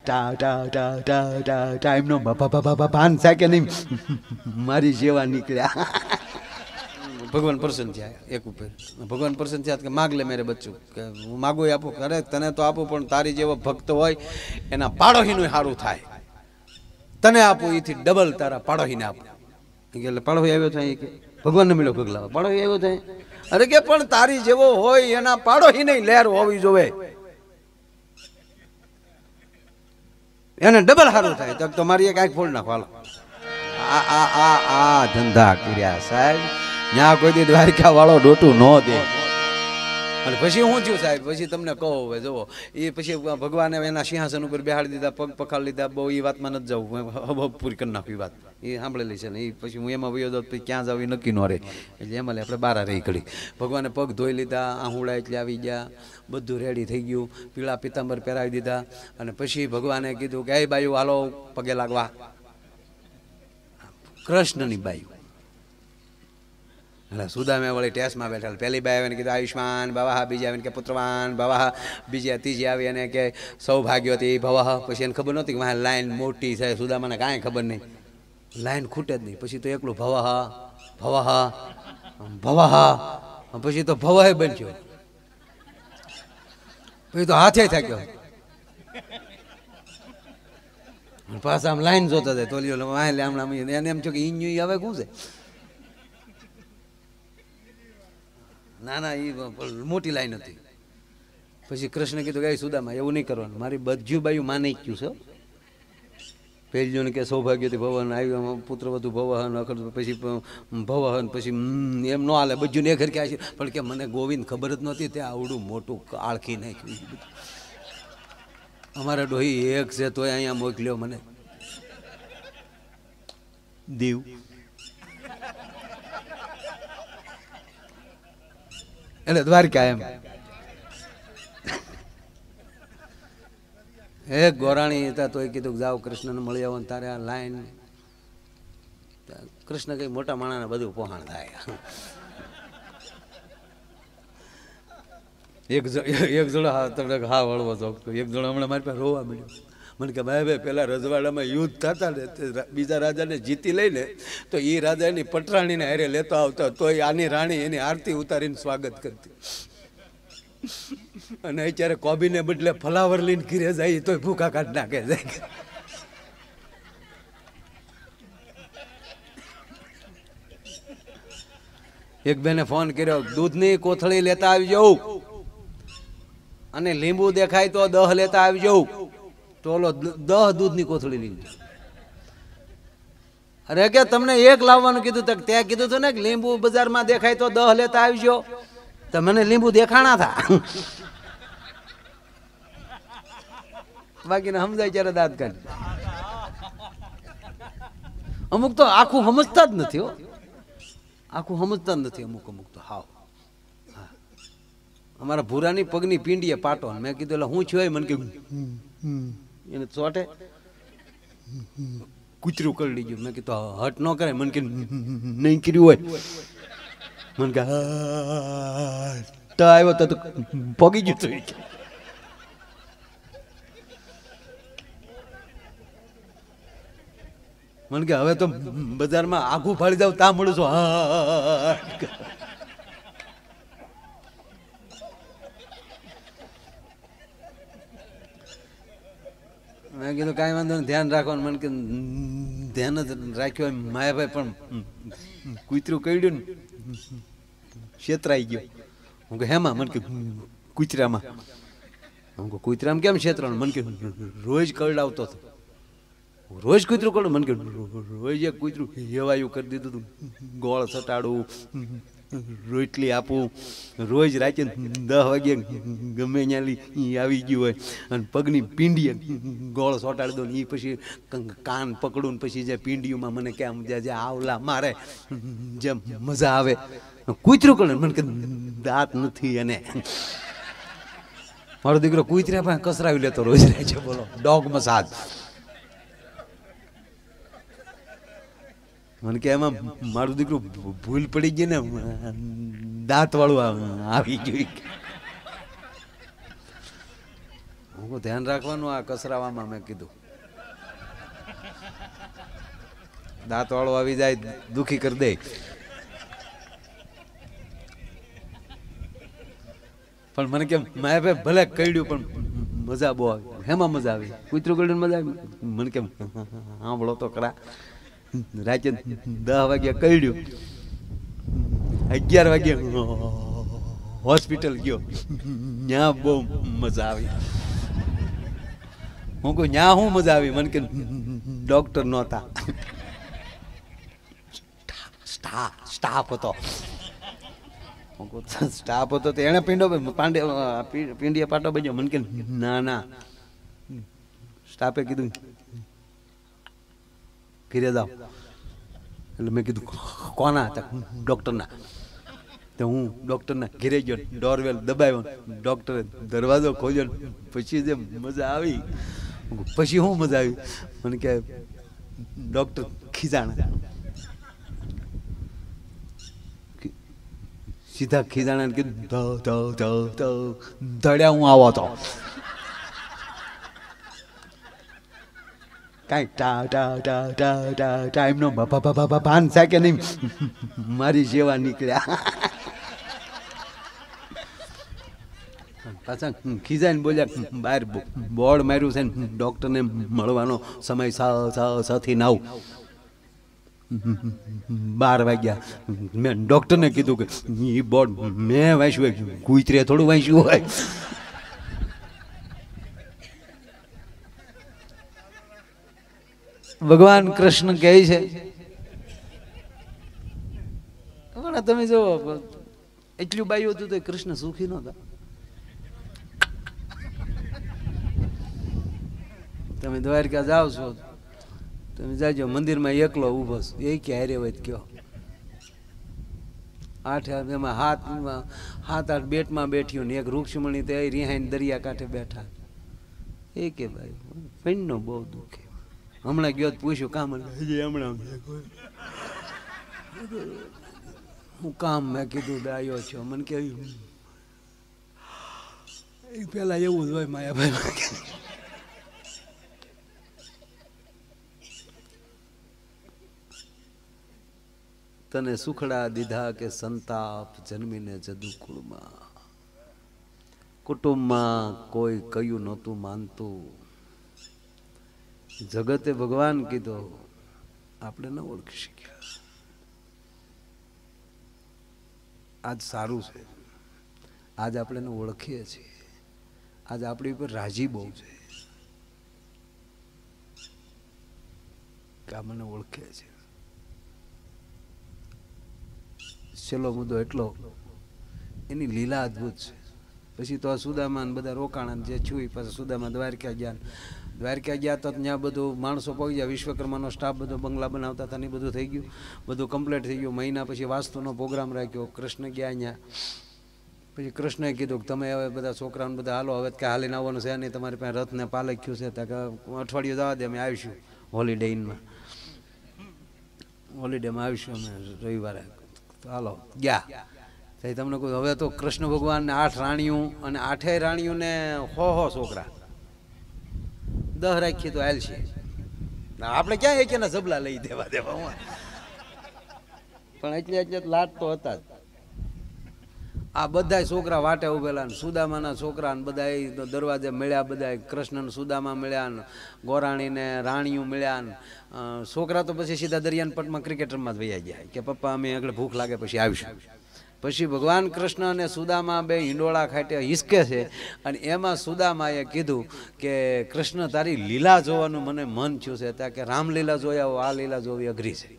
ટાઈમનો ભાન છે કે નહીં, મારી સેવા નીકળ્યા. ભગવાન પ્રસન્ન થયા એક ઉપર. ભગવાન પ્રસન્ન થયા કે માગ લે મેરે બચ્ચું, કે હું માગું આપું. અરે તને તો આપું, પણ તારી જેવો ભક્ત હોય એના પાડોશીનું સારું થાય. તને આપું એથી ડબલ તારા પાડોશીને આપું. એટલે પાડોશી આવ્યો થાય કે ભગવાનને મળ્યો પગલા પાડોશી આવ્યો થાય. અરે કે પણ તારી જેવો હોય એના પાડોશી નહીં લહેર હોવી જોવે, એને ડબલ સારું થાય. તો તમારી એક આંખ ફોડ નાખો. હાલો આ ધંધા કર્યા સાહેબ, ત્યાં કોઈ દી દ્વારિકા વાળો ડોટું ન દે. અને પછી હું થયું સાહેબ, પછી તમને કહો હવે જુઓ, એ પછી ભગવાને એના સિંહાસન ઉપર બેહાડી દીધા, પગ પખાડી લીધા. બહુ એ વાતમાં નથી જવું, હબ પૂરી કરી નાખવી વાત એ સાંભળેલી છે ને. એ પછી હું એમાં વયો જાઉં, પછી ક્યાં જાવ એ નક્કી ન રહે. એટલે એમાં આપણે બહાર રહી ઘડી. ભગવાને પગ ધોઈ લીધા, આહુડા એટલે આવી ગયા, બધું રેડી થઈ ગયું, પીળા પિત્તાંબર પહેરાવી દીધા. અને પછી ભગવાને કીધું કે એ બાયું હાલો પગે લાગવા. કૃષ્ણની બાયું એટલે સુદામે વળી ટેસ્ટમાં બેઠા. પહેલી બાઈ આવીને કીધું આયુષ્માન ભવઃ, બીજી આવીને કે પુત્રવાન ભવઃ, બીજી ત્રીજી આવી અને કે સૌભાગ્યવતી ભવઃ. પછી એને ખબર નહોતી કે વાહ લાઈન મોટી છે, સુદામાને કાંઈ ખબર નહીં, લાઈન ખૂટે જ નહીં. પછી તો એકલું ભવઃ ભવઃ ભવઃ, પછી તો ભવઃ બન્યો. પછી તો હાથે થાક્યો. પાછા આમ લાઈન જોતા જાય તો હમણાં એને એમ થયું કે ઈન્યુ હવે શું છે. ના ના એ મોટી લાઈન હતી. પછી કૃષ્ણ કીધું કે સુદામા એવું નહીં કરવાનું, મારી બધું બાયું માને ગયું છે. પહેલું કે સૌભાગ્યથી ભવન આવ્યું, પુત્ર વધુ ભવહન, પછી ભવહન, પછી એમ ન હાલે બધું ને ઘર ક્યાં છે. પણ કે મને ગોવિંદ ખબર જ નહોતી, તે આવડું મોટું આળખી નાખ્યું. અમારા ડોહી એક છે તોય અહીંયા મોકલ્યો મને દીવ. એટલે દ્વારકા એમ એક ગોરાણી હતા તોય કીધું જાઓ કૃષ્ણને મળી આવો. તારે આ લાઈન કૃષ્ણ કઈ મોટા માણાને બધું પહોંચાણ થાય. એક જોડો હા વળવો ચોકતો, એક જોડો હમણાં મારી પાસે રોવા મળ્યો. મને કે ભાઈ પેલા રજવાડામાં યુદ્ધ થતા ને બીજા રાજાને જીતી લઈને તો એ રાજાની પટરાણીને હારે લેતો આવતો, તોય આની રાણી એની આરતી ઉતારીને સ્વાગત કરતી. અને અત્યારે કોબીને બદલે ફલાવર લઈને ઘીરે જાય તોય ભૂખા કાઢ નાખે જાય. એક બેને ફોન કર્યો, દૂધની કોથળી લેતા આવી જવું અને લીંબુ દેખાય તો 10 લેતા આવી જવું. તો ઓલો 10 દૂધની કોથળી લીધી. અરે કે તમને એક લાવવાનું કીધું, ત્યાં કીધું હતું ને કે લીંબુ બજારમાં દેખાય તો 10 લેતા આવજો. તો મને લીંબુ દેખાણા હતા, બાકીને સમજાય ત્યારે દાંત કાઢી. અમુક તો આખું સમજતા જ નથી હો, આખું સમજતા જ નથી અમુક તો હાવ. અમારા ભૂરાની પગની પીંડીએ પાટો. મેં કીધું એટલે હું છું, મને કે એને ચોટે કૂતરું કરી લીધું. મેં કીધું હટ ન કરે. મને કે નહીં કર્યું હોય. મને કે તો આવ્યો તો પગી ગયું તું. મને કે હવે તો બજારમાં આખું ફાડી જાવ ત્યાં મળું છું. હા મેં કીધું કાંઈ વાંધો નહીં, ધ્યાન રાખવાનું. મને કે ધ્યાન જ રાખ્યો માયાભાઈ, પણ કૂતરું કરડ્યું ને છેતરાઈ ગયો. હું કે હેમાં? મને કે કૂતરામાં. હું કે કૂતરામાં કેમ છેતરાનું? મને કે રોજ કરડાવતો હતો, રોજ કૂતરું કરડું. મને કે રોજ એક કૂતરું હેવાયું કરી દીધું હતું, ગોળ સટાડું, રોટલી આપું, રોજ રાતે 10 વાગે ગમે ત્યાં આવી ગયું હોય અને પગની પીંડીએ ગોળ સોટાડી દઉં. એ પછી કાન પકડું, પછી જે પીંડીઓમાં મને કેમ જે આવલા મારે જેમ મજા આવે. કૂતરું કરે. મને કે દાંત નથી. અને મારો દીકરો કૂતરા પાસે કસરાવી લેતો રોજ રહે છે. બોલો, ડોગ મસાજ. મને કે એમાં મારું દીકરું ભૂલ પડી ગઈ ને, દાંત વાળું આવી ગયું. હું ધ્યાન રાખવાનું આ કસરાવામાં મેં કીધું. દાંત વાળો આવી જાય દુખી કરી દે. પણ મને કેમ મારે ભાઈ ભલે કઈડ્યું પણ મજા બહુ આવી. હેમાં મજા આવી? કૂતરું કઈડ્યું મજા આવી. મને કેમ સાંભળો તો ખરા. રાતે 10 વાગ્યા કઈડ્યું, 11 વાગ્યા હોસ્પિટલ ગયો, ત્યાં બહુ મજા આવી. હું કહું ત્યાં શું મજા આવી? મને કે ડોક્ટર નહોતા, સ્ટાફ હતો. સ્ટાફ હતો તો એને પીંડીએ પાટો બન્યો. મને કે ના ના, સ્ટાફે કીધું ઘીરે જાઓ. એટલે મેં કીધું કોના હતા? ડોક્ટરના. તો હું ડોક્ટરના ઘીરે ગયો, ડોરવેલ દબાવ્યો, ડોક્ટરે દરવાજો ખોલ્યો. પછી જે મજા આવી, પછી શું મજા આવી? મને કે ડોક્ટર ખીજાણા, સીધા ખીજાણા કીધું ધડ્યા હું આવો તો કાંઈ ટાઈમનો ભાન થાય કે નહીં, મારી સેવા નીકળ્યા. પાછા ખીજાઈને બોલ્યા બહાર બોર્ડ માર્યું છે ને ડોક્ટરને મળવાનો સમય 6:30. 12 વાગ્યા. મેં ડોક્ટરને કીધું કે એ બોર્ડ મેં વાંચ્યું હોય, કુતરે થોડું વાંચ્યું હોય. ભગવાન કૃષ્ણ કહે છે પણ તમે જો એટલું બાયું હતું તો કૃષ્ણ સુખી નહોતા. તમે દ્વારકા જાઓ છો, તમે જાજો મંદિરમાં એકલો ઉભો છો, એ ક્યારે હોય કયો? 8 એમાં 7-8 બેટમાં બેઠ્યો ને એક રૂક્ષમણી તે રિહાઈને દરિયા કાંઠે બેઠા. એ કે ભાઈ પેનનો બહુ દુઃખ. હમણાં ગયો પૂછ્યું કામ? હમણાં હું કામ? મેં કીધું ડાયો છો. મને કે પેલા એવું જ હોય માયાભાઈ. તને સુખડા દીધા કે સંતાપ જન્મીને જદુકુળમાં. કુટુંબમાં કોઈ કયું નહોતું માનતું. જગતે ભગવાન કીધો, આપણે ન ઓળખી શક્યા. આજ સારું છે, આજ આપણે ઓળખીએ છીએ. આજ આપણી ઉપર રાજી બહુ છે કે આ મને ઓળખે છે. છેલ્લો મુદ્દો એટલો, એની લીલા અદભુત છે. પછી તો આ સુદામા બધા રોકાણા જે છું, પછી સુદામા દ્વારકા ગયા. દ્વારકા ગયા તો ત્યાં બધું માણસો પહોંચી ગયા, વિશ્વકર્માનો સ્ટાફ બધો બંગલા બનાવતા હતા ને બધું થઈ ગયું, બધું કમ્પ્લીટ થઈ ગયું. મહિના પછી વાસ્તુનો પ્રોગ્રામ રાખ્યો. કૃષ્ણ ગયા અહીંયા. પછી કૃષ્ણએ કીધું કે તમે હવે બધા છોકરાઓને બધા હાલો, હવે કાંઈ હાલીને આવવાનું છે નહીં, તમારી પાસે રથ ને પાલખ્યું છે, ત્યાં અઠવાડિયું જવા દે, અમે આવીશું હોલિડેમાં. હોલિડેમાં આવીશું અમે રવિવારે. તો હાલો ગયા. તમને કહું હવે તો કૃષ્ણ ભગવાનને 8 રાણીઓ અને 8 રાણીઓને 100 છોકરા 10 રાખીએ તો હાલ છે. આપણે ક્યાં એક એના જબલા લઈ દેવા પણ એટલે લાટ તો હતા જ. આ બધા છોકરા વાટે ઉભેલા ને સુદામાના છોકરા ને બધા દરવાજે મળ્યા. બધા કૃષ્ણ સુદામા મળ્યા ને ગોરાણી ને રાણીઓ મળ્યા ને છોકરા તો પછી સીધા દરિયાના પટમાં ક્રિકેટરમાં જ વૈયા ગયા કે પપ્પા અમે આગળ ભૂખ લાગે પછી આવીશું. પછી ભગવાન કૃષ્ણ અને સુદામા બે હિંડોળા ખાટે હિસકે છે. અને એમાં સુદામાએ કીધું કે કૃષ્ણ તારી લીલા જોવાનું મને મન થયું છે. ત્યાં કે રામલીલા જોયા હો, આ લીલા જોવી અઘરી છે.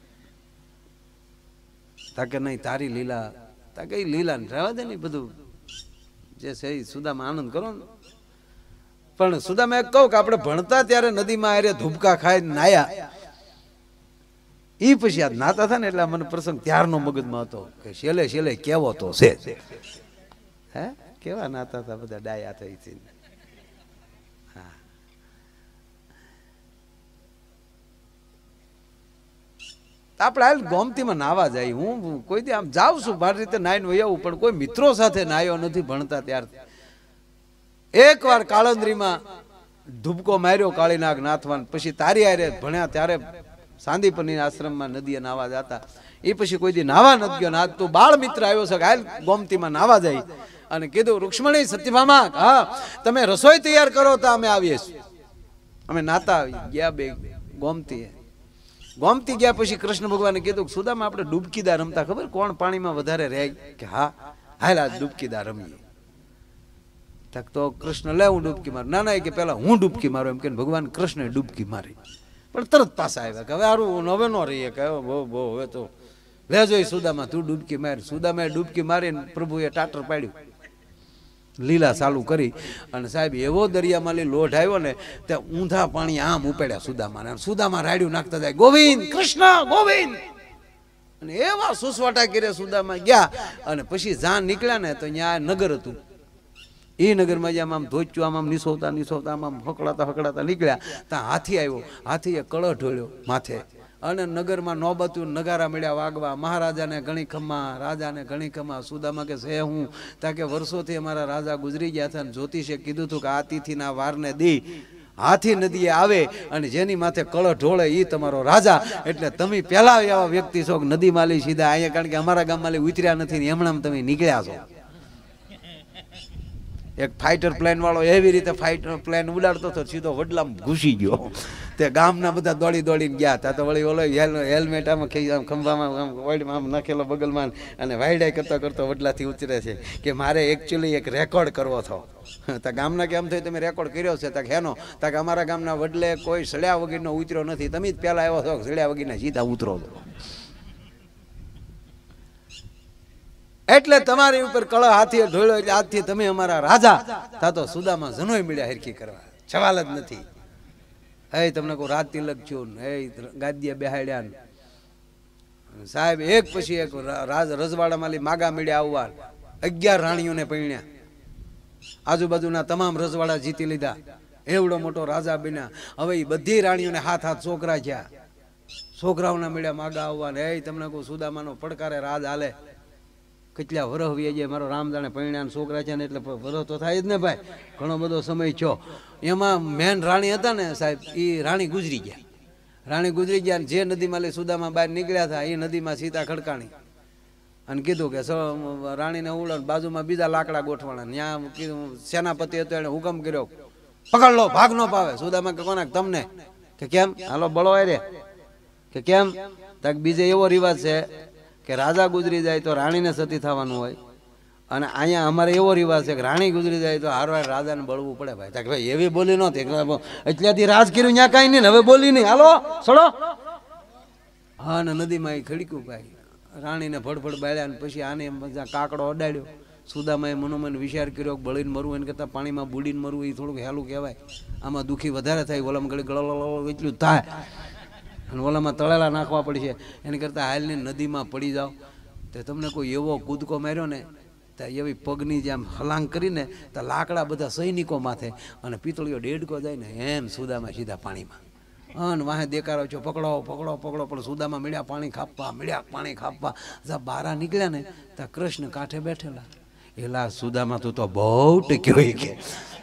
તા કે નહીં તારી લીલા, તા કઈ લીલા ને રહેવા દે ને બધું જે છે એ સુદામા આનંદ કરો ને. પણ સુદામા એક કહું કે આપણે ભણતા ત્યારે નદીમાં આરે ધુબકા ખાઈ નાયા. એ પછી આ નાતા હતા ને એટલે મને પ્રસંગ ત્યારનો મગજમાં હતો કે છેલ્લે છેલ્લે કેવો તો છે. હે કેવા નાતા હતા બધા ડાયા થઈ છે. હા આપણે હાલ ગોમતીમાં નાવા જાય. હું કોઈ દી આમ જાઉં છું મારી રીતે નાઈને વહી આવું, પણ કોઈ મિત્રો સાથે નાયો નથી ભણતા ત્યારથી. એકવાર કાળંદરીમાં ધુબકો માર્યો કાળીનાગ નાથવાન, પછી તારી હારે ભણ્યા ત્યારે સાંદીપની આશ્રમમાં નદીએ નાવા જતા. એ પછી કોઈ દી નાવા નથી ગયો. આજ તો બાળ મિત્ર આવ્યો છે, હાલ ગોમતીમાં નાવા જાય. અને કીધું રૂક્ષ્મણી સત્યભામા, હા તમે રસોઈ તૈયાર કરો તો અમે આવીએ છીએ. અમે નાતા ગયા બે ગોમતી. ગોમતી ગયા પછી કૃષ્ણ ભગવાને કીધું સુદામા આપણે ડૂબકીદાર રમતા, ખબર કોણ પાણીમાં વધારે રહે? કે હા હાલ આજ ડૂબકીદાર રમીએ. તો કૃષ્ણ લે હું ડૂબકી મારું. ના ના, કે પેલા હું ડૂબકી મારું એમ કે ભગવાન કૃષ્ણ ડૂબકી મારી. પણ તરત પાછા આવ્યા કે હવે હારું હવે ન રહીએ, કે બહુ હવે તો લેજો સુદામા તું ડૂબકી મારી. સુદામાએ ડૂબકી મારીને પ્રભુએ ટાટર પાડ્યું, લીલા ચાલુ કરી. અને સાહેબ એવો દરિયામાં લોઢ આવ્યો ને તે ઊંધા પાણી આમ ઉપાડ્યા સુદામાને. સુદામા રાડ્યું નાખતા જાય ગોવિંદ કૃષ્ણ ગોવિંદ. અને એવા સુસવાટા કરે સુદામા ગયા. અને પછી જાન નીકળ્યા ને તો ત્યાં નગર હતું. એ નગરમાં જ્યાં આમ ધોચ્યું આમ નિસોતા આમ હકડાતા નીકળ્યા ત્યાં હાથી આવ્યો. હાથીએ કળહ ઢોળ્યો માથે. અને નગરમાં નોબતું નગારા મળ્યા વાગવા. મહારાજાને ઘણી ખમ્મા, રાજાને ઘણી ખમ્મા. સુદામા કે છે હું તા કે વર્ષોથી અમારા રાજા ગુજરી ગયા હતા. જ્યોતિષે કીધું હતું કે આ તિથિના વારને દી હાથી નદીએ આવે અને જેની માથે કળહ ઢોળે એ તમારો રાજા. એટલે તમે પેલા એવા વ્યક્તિ છો નદીમાં લઈ સીધા અહીંયા, કારણ કે અમારા ગામમાં લઈ ઉતર્યા નથી ને હમણાં તમે નીકળ્યા છો. એક ફાઇટર પ્લેન વાળો એવી રીતે ફાઇટર પ્લેન ઉડાડતો હતો, સીધો વડલામાં ઘૂસી ગયો. તે ગામના બધા દોડીને ગયા હતા. તો વળી ઓલો હેલ્મેટ આમાં ખંભામાં આમ નાખેલો બગલમાં અને વાયડાઈ કરતો વડલાથી ઉતરે છે કે મારે એકચ્યુઅલી એક રેકોર્ડ કરવો હતો. તો ગામના કેમ થયું તમે રેકોર્ડ કર્યો છે? તક હેનો તક અમારા ગામના વડલે કોઈ સળ્યા વગરનો ઉતર્યો નથી, તમે જ પહેલા આવ્યો છો સળ્યા વગરના સીધા ઉતરો છો. એટલે તમારી ઉપર કળહ હાથીએ ઢોળ્યો એટલે આજથી તમે અમારા રાજા. તા તો સુદામા જનોય મળ્યા હરખી કરવા, સવાલ જ નથી. હે તમને કોઈ રાત તિલક થયું, હે ગાદીએ બેહાડ્યા. સાહેબ એક પછી એક રજવાડામાં માગા મળ્યા આવવા. 11 રાણીઓને પૈણ્યા. આજુબાજુના તમામ રજવાડા જીતી લીધા. એવડો મોટો રાજા બન્યા. હવે એ બધી રાણીઓને હાથ છોકરા થયા. છોકરાઓના મળ્યા માગા આવવા. હે તમને કોઈ સુદામાનો પડકારે રાજ હાલે. કેટલા વરહ વી જાય મારો રામ જાણે પૈણ્યા છોકરા છે ને, એટલે વરહ તો થાય જ ને ભાઈ, ઘણો બધો સમય થયો. એમાં મેન રાણી હતા ને સાહેબ, એ રાણી ગુજરી ગયા. રાણી ગુજરી ગયા ને જે નદીમાં લઈ સુદામા બહાર નીકળ્યા હતા એ નદીમાં સીતા ખડકાણી અને કીધું કે રાણીને ઉડો, બાજુમાં બીજા લાકડા ગોઠવાના. ત્યાં કીધું સેનાપતિ હતો એને હુકમ કર્યો પકડ લો, ભાગ નો પાવે. સુદામા કે કોના? તમને. કે કેમ? હાલો બળો રે. કે કેમ? તક બીજે એવો રિવાજ છે કે રાજા ગુજરી જાય તો રાણીને સતી થવાનું હોય, અને અહીંયા અમારે એવો રિવાજ છે કે રાણી ગુજરી જાય તો હારવાર રાજાને બળવું પડે. ભાઈ તક ભાઈ એવી બોલી નહોતી, એટલાથી રાજ કર્યું ત્યાં કાંઈ નહીં, હવે બોલી નહીં, હાલો સડો. હા ને નદીમાં એ ખડક્યું ભાઈ, રાણીને ફડફડ બાળ્યા. અને પછી આને કાકડો અડાડ્યો. સુદામાએ મનોમન વિચાર કર્યો કે બળીને મરવું એને કરતાં પાણીમાં બુડીને મરવું એ થોડુંક હેલું કહેવાય. આમાં દુઃખી વધારે થાય, ઓલામાં ઘડી ગળો એટલું થાય અને ઓલામાં તળેલા નાખવા પડશે. એને કરતાં હાલની નદીમાં પડી જાઓ. તો તમને કોઈ એવો કૂદકો માર્યો ને તો એવી પગની જેમ હલાંગ કરીને તો લાકડા બધા સૈનિકો માથે અને પિતળીઓ ડેડકો જાય ને એમ સુદામા સીધા પાણીમાં. અને વાહે દેકારો છો પકડો. પણ સુદામા મળ્યા પાણી ખાપવા. જ્યાં બારા નીકળ્યા ને ત્યાં કૃષ્ણ કાંઠે બેઠેલા. એલા સુદામા તું તો બહુ ટક્યો કે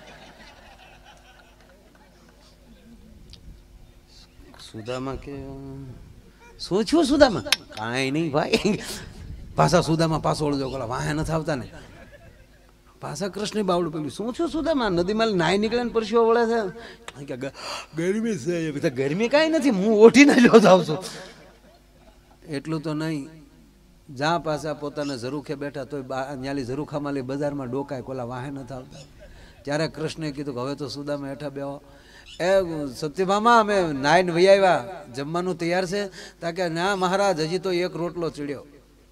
સુદામા કે શું છું સુદામા? કાંઈ નહીં ભાઈ. પાછા સુદામા પાછો ઓળજો પેલા વાહે નથી આવતા ને, પાછા કૃષ્ણ બાવડું પેલું શું છું સુદામા? નદીમાં નાઈ નીકળે ને પરસીઓ વળે છે કે ગરમી છે. ગરમી કાંઈ નથી, હું ઓઠીને જ જાઉં છું. એટલું તો નહીં, જ્યાં પાછા પોતાને ઝરૂખે બેઠા તોય ન્યાલી ઝરૂખામાં લઈ બજારમાં ડોકાય કોલા વાહે નથી આવતા. ત્યારે કૃષ્ણે કીધું કે હવે તો સુદામા હેઠા બેહો. એ સત્યભામા અમે નાઈને વહી આવ્યા, જમવાનું તૈયાર છે? તા કે ના મહારાજ હજી તો એક રોટલો ચડ્યો.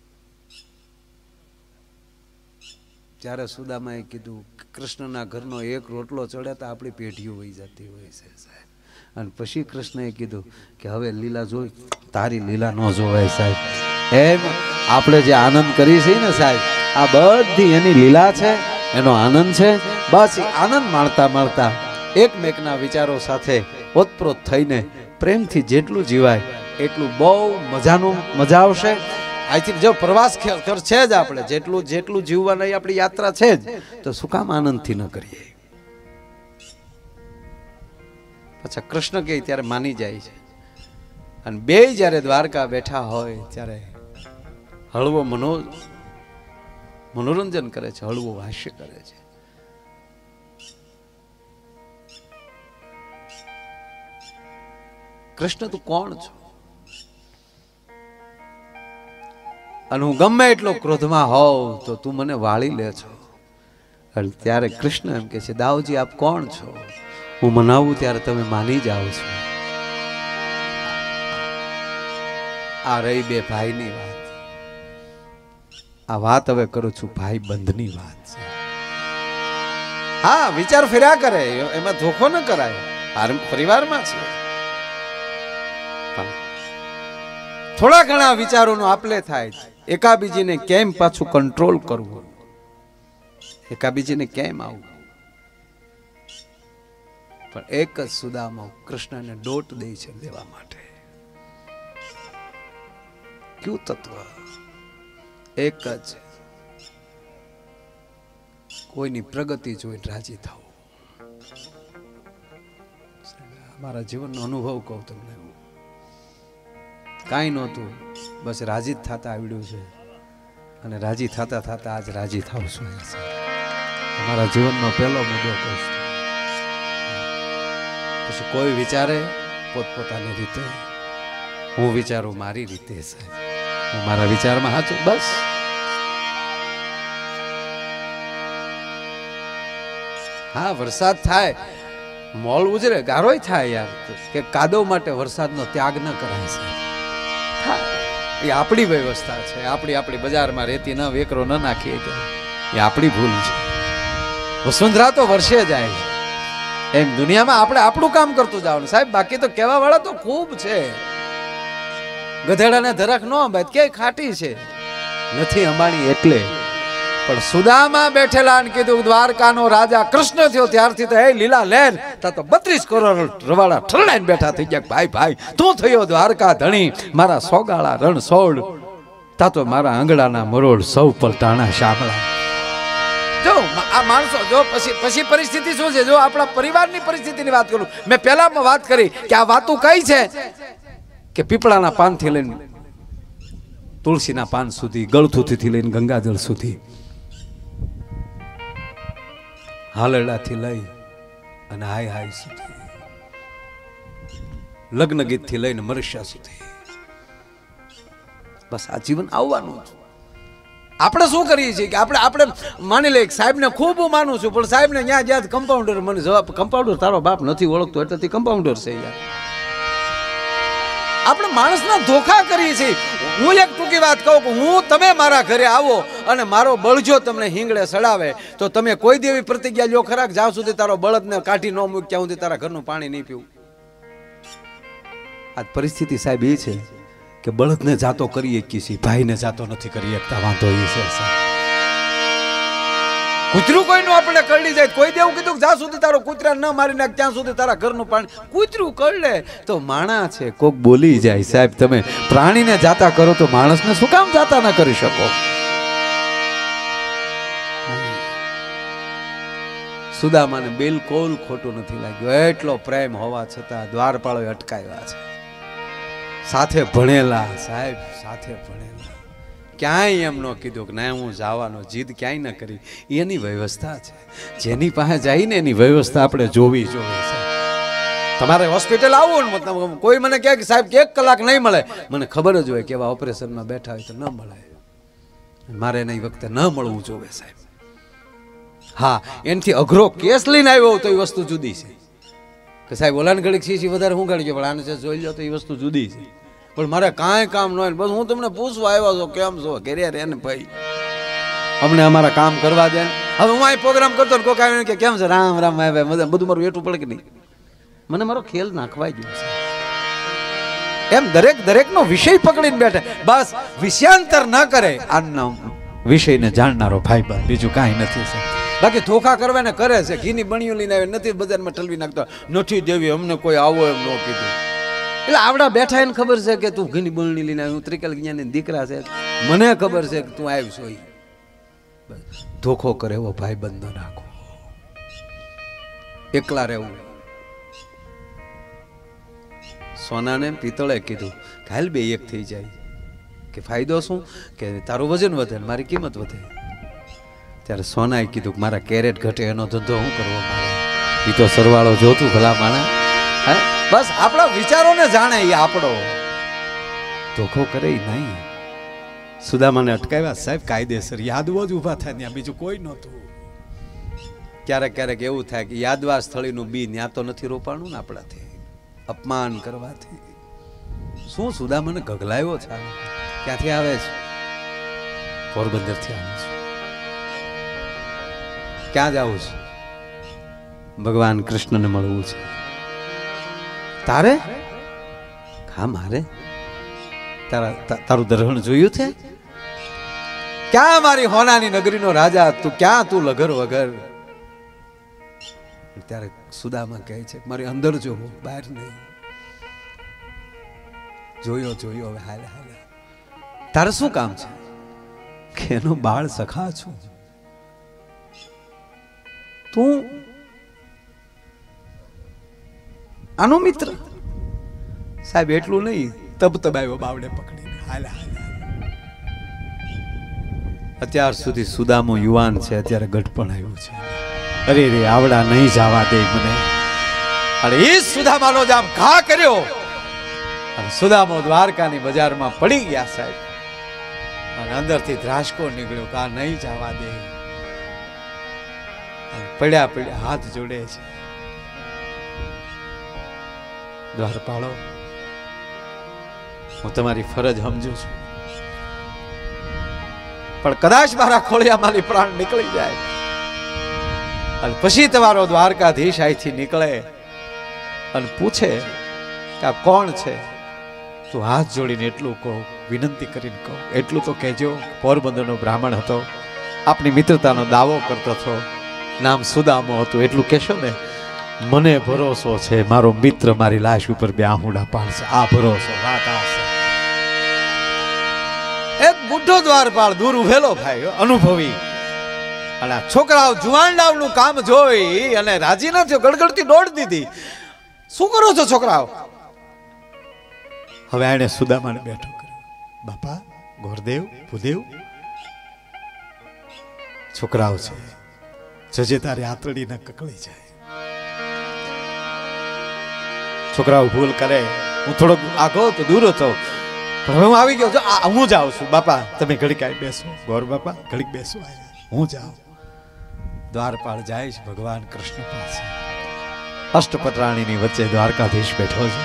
ત્યારે સુદામાએ કીધું કૃષ્ણના ઘરનો એક રોટલો ચડે તો આપણી પેઢીઓ વહી જતી હોય છે સાહેબ. અને પછી કૃષ્ણએ કીધું કે હવે લીલા જોઈ, તારી લીલા ન જોવાય સાહેબ. એમ આપણે જે આનંદ કરી છે ને સાહેબ, આ બધી એની લીલા છે, એનો આનંદ છે. બસ આનંદ માણતા એકમેકના વિચારો સાથે ઓતપ્રોત થઈને પ્રેમથી જેટલું જીવાય એટલું બહુ મજા આવશે. અહીંથી જો પ્રવાસ છે જ આપણે, જેટલું જીવવાની આપણી યાત્રા છે જ, તો શું કામ આનંદથી ન કરીએ? પાછા કૃષ્ણ કહે ત્યારે માની જાય છે. અને બે જ્યારે દ્વારકા બેઠા હોય ત્યારે હળવો મનોરંજન કરે છે, હળવો હાસ્ય કરે છે. કૃષ્ણ તું કોણ છો? અને હું ગમે એટલો ક્રોધમાં હોઉં તો તું મને વાળી લે છો. ત્યારે કૃષ્ણ એમ કે છે, દાઉજી આપ કોણ છો? હું મનાવું ત્યારે તમે માની જાઓ છો. આ રહી બે ભાઈની વાત. આ વાત હવે કરું છું ભાઈ બંધની વાત છે. હા, વિચાર ફેર્યા કરે, એમાં ધોખો ન કરાય. પરિવારમાં છે, થોડા ઘણા વિચારોનો આપલે થાય. એકાબીજીને કેમ પાછું કંટ્રોલ કરવું, એકાબીજીને કેમ આવું. પણ એક જ સુદામા કૃષ્ણને દોટ દે છે દેવા માટે. ક્યું તત્વ એક જ, કોઈની પ્રગતિ જોઈને રાજી થવું. મારા જીવનનો અનુભવ કહું તમને. કાંઈ નહોતું, બસ રાજી જ થતા આવડ્યું છે. અને રાજી થતા થતા આજ રાજી થાવ છું. મારા જીવનનો પહેલો મુદ્દો કહું છું. પછી કોઈ વિચારે પોતપોતાની રીતે, હું વિચારું મારી રીતે. સાહેબ હું મારા વિચારમાં સાચું. બસ હા, વરસાદ થાય, મોલ ઉજરે, ગારોય થાય યાર, કે કાદવ માટે વરસાદનો ત્યાગ ન કરાય. એ આપણી વ્યવસ્થા છે. આપણી બજારમાં રેતી ન વેકરો ન નાખીએ, એ આપણી ભૂલ છે. વસુંધરા તો વર્ષે જાય એમ દુનિયામાં આપણે આપણું કામ કરતું જવાનું સાહેબ. બાકી તો કહેવા વાળા તો ખૂબ છે. ગધેડાને ધરખ ન અંબાય કે ખાટી છે નથી અંબાણી એટલે. પણ સુદામા બેઠેલા ને કીધું દ્વારકાનો રાજા કૃષ્ણ થયો ત્યારથી તો હે લીલા લેન તા તો 32 કરોડ રવાડા ઠરડાઈને બેઠા થઈ ગયા. ભાઈ ભાઈ તું થયો દ્વારકા ધણી, મારા સોગાળા રણ સોડ, તા તો મારા આંગળાના મરોડ સૌ પલટાણા શામળા. જો આ માણસો જો પછી પરિસ્થિતિ શું છે, જો આપણા પરિવારની પરિસ્થિતિની વાત કરું. મેં પહેલામાં વાત કરી કે આ વાતો કઈ છે કે પીપળાના પાનથી લઈને તુલસીના પાન સુધી, ગળથુથી લઈને ગંગાજળ સુધી, હાલરડાથી લઈ અને હાય હાય સુધી, લગ્ન ગીતથી લઈને મરસ્યા સુધી, બસ આ જીવન આવવાનું છે. આપણે શું કરીએ છીએ કે આપણે માની લે સાહેબને ખૂબ હું માનું છું, પણ સાહેબને ત્યાં જ્યાં કમ્પાઉન્ડર મને જવાબ, કમ્પાઉન્ડર તારો બાપ નથી ઓળખતો એટલે કમ્પાઉન્ડર છે યાર. આપણે માણસના ધોખા કરીએ છીએ. હું એક ટૂંકી વાત કહું કે તમે મારા ઘરે આવો અને મારો બળજો તમને હિંગળે સડાવે તો તમે કોઈ દેવી પ્રતિજ્ઞા લ્યો ખરા જ્યાં સુધી તારો બળદને કાઢી ન મૂક ત્યાં સુધી તારા ઘરનું પાણી નહીં પીવું. આ પરિસ્થિતિ સાહેબ એ છે કે બળદને જાતો કરી શકીએ છીએ, ભાઈને જાતો નથી કરી શકતા. વાંધો એ છે કૂતરું કોઈનું આપણે કરડી જાય. કોઈ દેવું કીધું જ્યાં સુધી તારો કૂતરા ન મારી નાખ ત્યાં સુધી તારા ઘરનું પાણી. કૂતરું કરડે તો માણા છે, કોક બોલી જાય. સાહેબ તમે પ્રાણીને જાતા કરો તો માણસને શું કામ જાતા ના કરી શકો? સુદામાને બિલકુલ ખોટું નથી લાગ્યું. એટલો પ્રેમ હોવા છતાં દ્વારપાળોએ અટકાવ્યા છે. સાથે ભણેલા સાહેબ, સાથે ભણેલા, ક્યાંય એમ ન કીધું કે ના હું જવાનો, જીદ ક્યાંય ન કરી. એની વ્યવસ્થા છે. જેની પાસે જઈને એની વ્યવસ્થા આપણે જોવી જોઈએ છે. તમારે હોસ્પિટલ આવવું ને મતલબ કોઈ મને કહે કે સાહેબ 1 કલાક નહીં મળે, મને ખબર જ હોય કે એવા ઓપરેશનમાં બેઠા હોય તો ન મળે. મારે એની વખતે ન મળવું જોઈએ સાહેબ. હા, એનાથી અઘરો કેસ લઈને આવ્યો તો એ વસ્તુ જુદી છે કે સાહેબ ઓલાને ઘડીક સીસી વધારે હું કાઢી ગયો, પણ આને જોઈ લો તો એ વસ્તુ જુદી છે. પણ મારે કાંઈ કામ ન હોય, બસ હું તમને પૂછવા આવ્યો છો કેમ છો, ઘેરે રે ને ભાઈ અમને અમારા કામ કરવા દે. હવે હું અહીં પ્રોગ્રામ કરતો ને કોઈક આવીને કે કેમ છે, રામ રામ ભાઈ મજા, બધું મારું વેઠું પડે કે નહીં? મને મારો ખેલ નાખવાઈ ગયો છે. એમ દરેકનો વિષય પકડીને બેઠે, બસ વિષયાંતર ન કરે. આનો વિષયને જાણનારો ભાઈ બંધ, બીજું કાંઈ નથી છે. બાકી ધોખા કરવાને કરે છે. ઘીની બણીઓ લઈને આવે, નથી બજારમાં ઠલવી નાખતો, નથી દેવી અમને કોઈ આવો એમ ન કીધું. એટલે આવડા બેઠા એને ખબર છે કે તું ઘીની બણી લઈને આવ્યું, ત્રિકલ જ્ઞાની દીકરા છે, મને ખબર છે કે તું આવ્યો છો. ધોખો કરે એવો ભાઈ બંધ ન રાખો. એકલા રહેવું સોનાને પિત્તળે કીધું કે હાલ બે એક થઈ જાય, કે ફાયદો શું કે તારું વજન વધે મારી કિંમત વધે. ત્યારે સોનાએ કીધું કે મારા કેરેટ ઘટે એનો ધંધો શું કરવો મારે? એ તો સરવાળો જોતું ભલા માણા. હે બસ આપણા વિચારોને જાણે, એ આપણો ધોખો કરે નહીં. સુદામાને અટકાવ્યા સાહેબ કાયદેસર યાદવો જ ઊભા થાય ત્યાં, બીજું કોઈ નહોતું. ક્યારેક ક્યારેક એવું થાય કે યાદવા સ્થળીનું બી ત્યાં તો નથી રોપાણું ને આપણાથી, અપમાન કરવાથી. શું સુદામાને ગગલાયો છે? ક્યાંથી આવે છે? પોરબંદરથી આવે છે. ક્યાં જવું છે? ભગવાન કૃષ્ણને મળવું છે. તારે? હા મારે. તારું દર્શન જોયું છે? ક્યાં મારી હોનાની નગરીનો રાજા, તું ક્યાં? તું લગર વગર. ત્યારે સુદામા કહે છે મારી અંદર જોવો, બહાર નહીં. જોયો જોયો, હવે હાલ હાલ. તારે શું કામ છે? કે એનો બાળ સખા છું. તું આનો મિત્ર? સાહેબ એટલું નહીં, તબતબાયો બાવડે પકડીને. હાલ હાલ. અત્યાર સુધી સુદામો યુવાન છે, અત્યારે ગઢપણ આવ્યું છે. અરે રે આવડા નહીં જવા દે મને. અને એ સુદામાનો જ આમ ઘા કર્યો અને સુદામો દ્વારકાની બજારમાં પડી ગયા સાહેબ. અને અંદરથી ધ્રાસકો નીકળ્યો કે આ નહીં જવા દે. પડ્યા પડ્યા હાથ જોડે છે. દ્વારપાળો, હું તમારી ફરજ સમજુ છું, પણ કદાચ મારા ખોળિયામાંથી પ્રાણ નીકળી જાય અને પછી તમારો દ્વારકાધીશ અહીંથી નીકળે અને પૂછે કે આ કોણ છે, તો હાથ જોડીને એટલું કહો, વિનંતી કરીને કહો, એટલું તો કહેજો પોરબંદરનો બ્રાહ્મણ હતો, આપની મિત્રતાનો દાવો કરતો હતો, નામ સુદામો હતું, એટલું કહેશો ને. મને ભરોસો છે મારો મિત્ર મારી લાશ ઉપર બે આહુડા પાડશે. આ ભરોસો વાત આ છે. એક બુઢો દ્વારપાળ દૂર ઉભેલો ભાઈ, અનુભવી, અને આ છોકરાઓ જુવાનડાવનું કામ જોઈ અને રાજી ન થયો, ગડગડતી દોડ દીધી. શું કરો છો છોકરાઓ? હવે આને સુદામાને બેઠો કર્યો. બાપા ગોરદેવ, ભૂદેવ, છોકરાઓ છે, જજે તારી આંતરડી ન કકળી જાય. છોકરાઓ ભૂલ કરે, હું થોડોક આગો તો દૂર હતો, પણ હવે હું આવી ગયો છું. હું જાઉં છું. બાપા તમે ઘડીક આવી બેસો. ગોર બાપા ઘડીક બેસો, હું જાઉં. દ્વારપાળ જાય છે ભગવાન કૃષ્ણ પાસે. અષ્ટપટરાણીની વચ્ચે દ્વારકાધીશ બેઠો છે.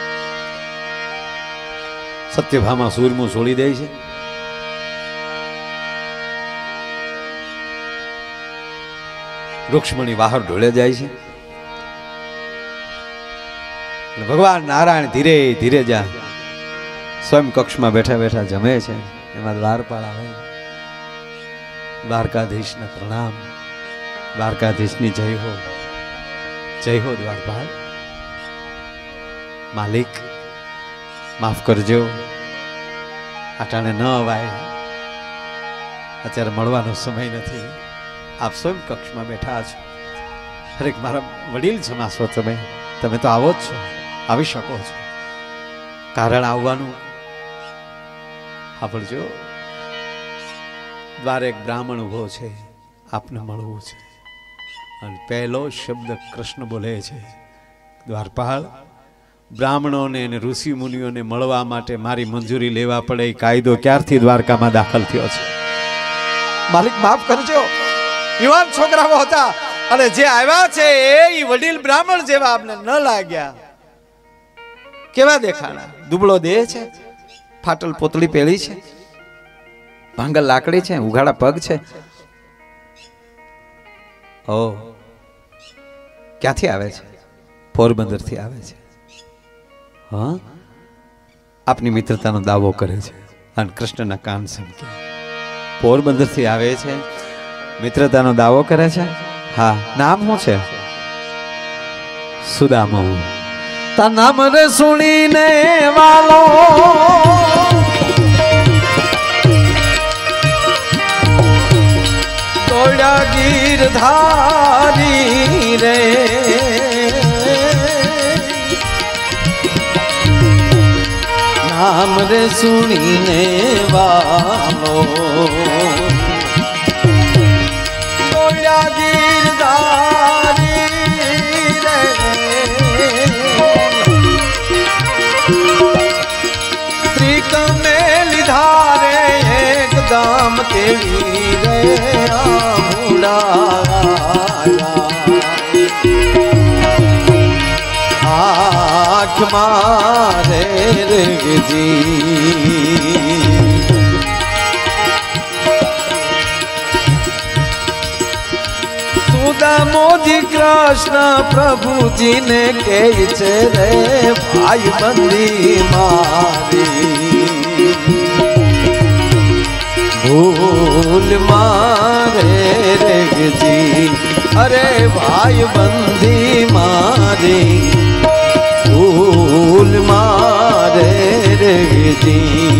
સત્યભામા સૂરમું છોડી દે છે. રૂક્ષ્મણી બહાર ઢોળે જાય છે. ભગવાન નારાયણ ધીરે ધીરે જા સ્વયં કક્ષમાં બેઠા બેઠા જમે છે. એમાં દ્વારપાળ આવે. દ્વારકાધીશને પ્રણામ. દ્વારકાધીશની જય હો, જય હો દ્વારપાળ. માલિક માફ કરજો, આટાણે ન અવાય, અત્યારે મળવાનો સમય નથી. આપ સ્વયં કક્ષમાં બેઠા છો. હરેક મારા વડીલ જમાશો તમે, તમે તો આવો જ છો, આવી શકો છો. કારણ આવવાનું સાંભળજો. દ્વારે એક બ્રાહ્મણ ઉભો છે, આપને મળવું છે. અને પહેલો શબ્દ કૃષ્ણ બોલે છે, દ્વારપાળ, બ્રાહ્મણોને અને ઋષિ મુનિઓને મળવા માટે મારી મંજૂરી લેવા પડે એ કાયદો ક્યારથી દ્વારકામાં દાખલ થયો છે? માલિક માફ કરજો, યુવાન છોકરાઓ હતા અને જે આવ્યા છે એ વડીલ બ્રાહ્મણ જેવા આપને ન લાગ્યા. કેવા દેખાણા? દુબળો દેહ છે, ફાટલ પોતળી પહેરી છે, ભાંગલ લાકડી છે, ઉઘાડા પગ છે. ઓ ક્યાંથી આવે છે? પોરબંદર થી આવે છે. હા, આપની મિત્રતાનો દાવો કરે છે. અને કૃષ્ણના કાન સમકે. પોરબંદર થી આવે છે, મિત્રતાનો દાવો કરે છે. હા, નામ શું છે? સુદામો. તા નામ રે સુણીને વાલો તોડ્યા ગીરધારી રે. नाम रे सुनीने वालो बोलिया गिरधारी रे त्रिक में लिधारे एकदम तेरी रे आहुड़ा आँख मारे रे जी सुदा मोजी कृष्ण प्रभु जी ने कही छे रे भाई बंदी मारी भूल मारे रे जी अरे भाई बंदी मारी भूल मारे रे जी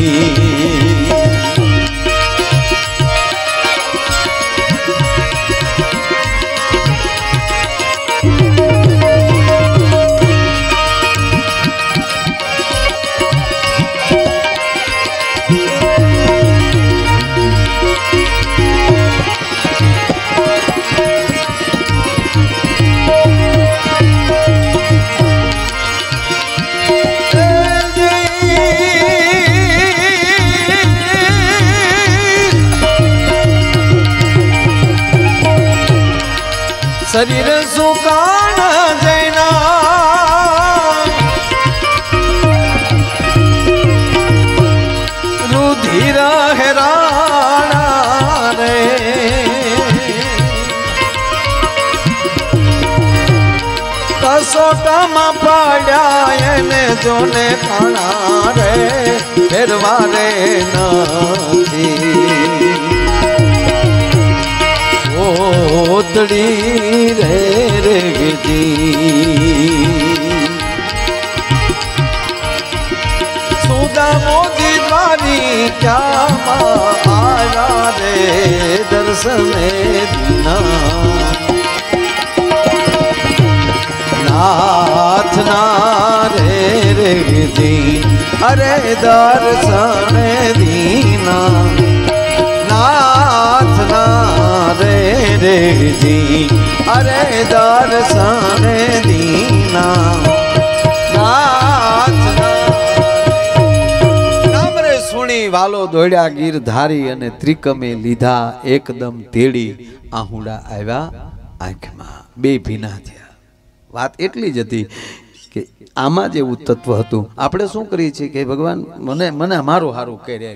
शरीर सुकान जैना रुधिर हेराना रे कसोटा में पाड्या एने जोने खाना रे फेरवारे नथी ओतड़ी रे रे जी सुदा मोजी द्वारी क्या आया रे दर्शन दीना नाथ ना रे रे जी अरे दर्शन दीना नाथ ना रे रे जी अरे दर्शन दीना नाथ नाम रे सुनी वालो दौड़्या गिरधारी अने त्रिकमे लीधा एकदम तेड़ी आहुड़ा आव्या आंखमां बे भीना थया वात एटली ज हती के आमां जेवुं तत्व हतुं आपणे शुं करीए छीए के भगवान मने मने मारो हारू कर्या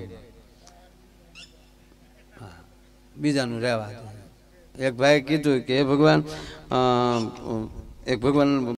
बीजानु रहेवा एक भाई कीधुं के भगवान एक भगवान